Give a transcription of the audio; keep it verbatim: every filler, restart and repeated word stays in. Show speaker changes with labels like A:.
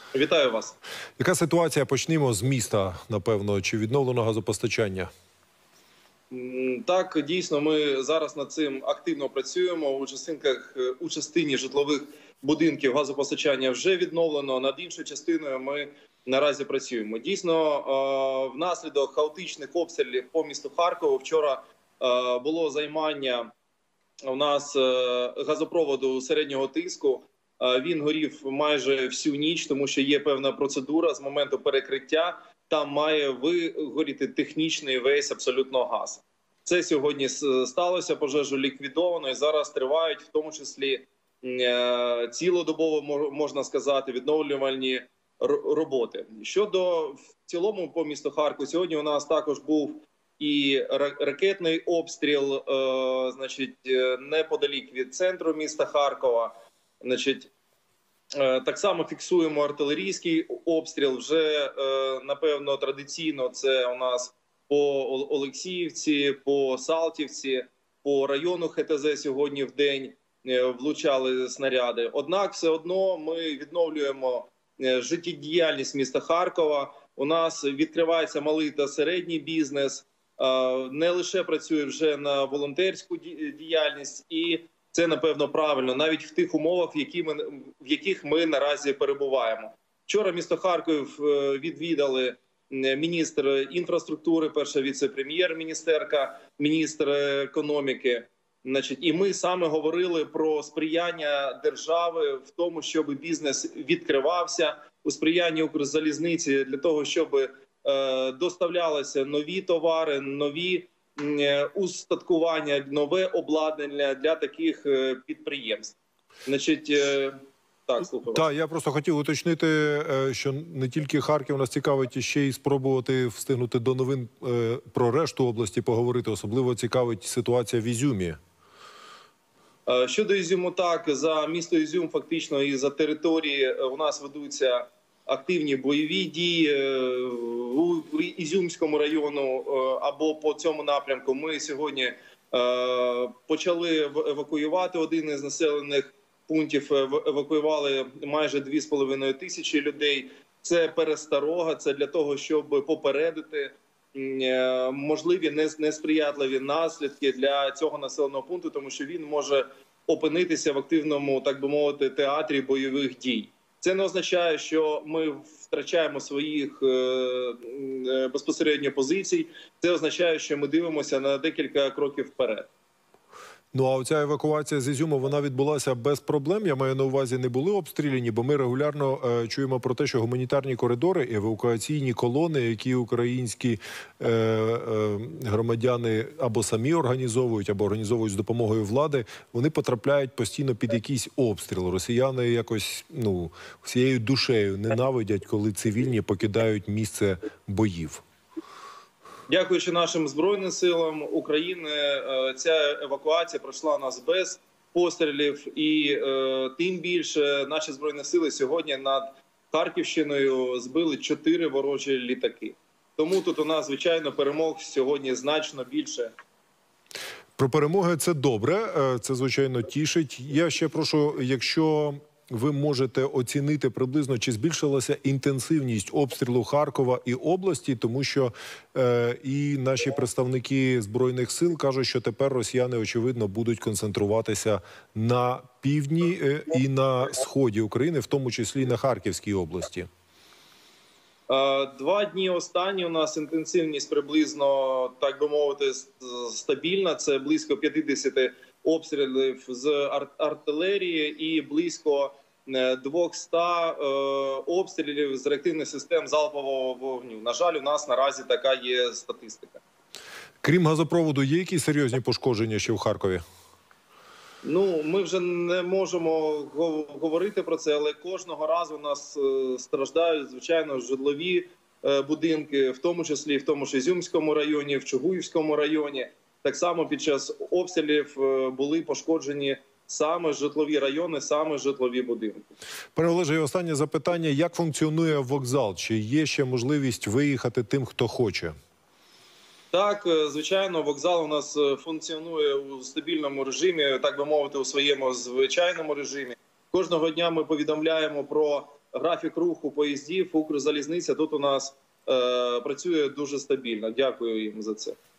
A: Вітаю вас.
B: Яка ситуація? Почнімо з міста, напевно. Чи відновлено газопостачання?
A: Так, дійсно, ми зараз над цим активно працюємо. У частинках, у частині житлових будинків газопостачання вже відновлено, над іншою частиною ми наразі працюємо. Дійсно, внаслідок хаотичних обстрілів по місту Харкову вчора було займання у нас газопроводу середнього тиску. Він горів майже всю ніч, тому що є певна процедура з моменту перекриття. Там має вигоріти технічний весь абсолютно газ. Це сьогодні сталося, пожежу ліквідовано і зараз тривають, в тому числі цілодобово, можна сказати, відновлювальні роботи. Щодо в цілому по місту Харкову, сьогодні у нас також був і ракетний обстріл, значить, неподалік від центру міста Харкова. Значить, так само фіксуємо артилерійський обстріл. Вже, напевно, традиційно це у нас по Олексіївці, по Салтівці, по району ХТЗ сьогодні в день влучали снаряди. Однак все одно ми відновлюємо життєдіяльність міста Харкова. У нас відкривається малий та середній бізнес. Не лише працює вже на волонтерську діяльність, і це, напевно, правильно, навіть в тих умовах, в, які ми, в яких ми наразі перебуваємо. Вчора місто Харків відвідали міністр інфраструктури, перша віце-прем'єр-міністерка, міністр економіки. Значить, і ми саме говорили про сприяння держави в тому, щоб бізнес відкривався, у сприянні Укрзалізниці для того, щоб е, доставлялися нові товари, нові устаткування, нове обладнання для таких підприємств. Значить, так, слухаю.
B: Так, я просто хотів уточнити, що не тільки Харків нас цікавить, і ще й спробувати встигнути до новин про решту області поговорити. Особливо цікавить ситуація в Ізюмі.
A: Щодо Ізюму, так, за місто Ізюм фактично і за території у нас ведуться активні бойові дії. У Ізюмському району або по цьому напрямку ми сьогодні почали евакуювати один із населених пунктів, евакуювали майже дві з половиною тисячі людей. Це пересторога, це для того, щоб попередити можливі несприятливі наслідки для цього населеного пункту, тому що він може опинитися в активному, так би мовити, театрі бойових дій. Це не означає, що ми втрачаємо своїх безпосередньо позицій. Це означає, що ми дивимося на декілька кроків вперед.
B: Ну, а оця евакуація з Ізюму, вона відбулася без проблем? Я маю на увазі, не були обстріляні, бо ми регулярно е, чуємо про те, що гуманітарні коридори, евакуаційні колони, які українські е, е, громадяни або самі організовують, або організовують з допомогою влади, вони потрапляють постійно під якийсь обстріл. Росіяни якось, ну, всією душею ненавидять, коли цивільні покидають місце боїв.
A: Дякуючи нашим Збройним силам України, ця евакуація пройшла у нас без пострілів. І е, тим більше наші Збройні сили сьогодні над Харківщиною збили чотири ворожі літаки. Тому тут у нас, звичайно, перемог сьогодні значно більше.
B: Про перемоги це добре, це, звичайно, тішить. Я ще прошу, якщо ви можете оцінити приблизно, чи збільшилася інтенсивність обстрілу Харкова і області, тому що е, і наші представники Збройних сил кажуть, що тепер росіяни, очевидно, будуть концентруватися на півдні е, і на сході України, в тому числі і на Харківській області.
A: Два дні останні у нас інтенсивність приблизно, так би мовити, стабільна. Це близько п'ятдесят обстрілів з артилерії і близько двохсот обстрілів з реактивних систем залпового вогню. На жаль, у нас наразі така є статистика.
B: Крім газопроводу, є якісь серйозні пошкодження ще в Харкові?
A: Ну, ми вже не можемо говорити про це, але кожного разу у нас страждають, звичайно, житлові будинки, в тому числі в тому ж Ізюмському районі, в Чугуївському районі. Так само під час обстрілів були пошкоджені саме житлові райони, саме житлові будинки.
B: Пане Олеже, останнє запитання. Як функціонує вокзал? Чи є ще можливість виїхати тим, хто хоче?
A: Так, звичайно, вокзал у нас функціонує у стабільному режимі, так би мовити, у своєму звичайному режимі. Кожного дня ми повідомляємо про графік руху поїздів, Укрзалізниця тут у нас е, працює дуже стабільно. Дякую їм за це.